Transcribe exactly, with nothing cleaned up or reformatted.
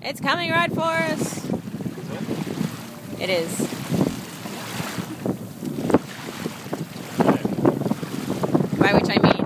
It's coming right for us. It is. By which I mean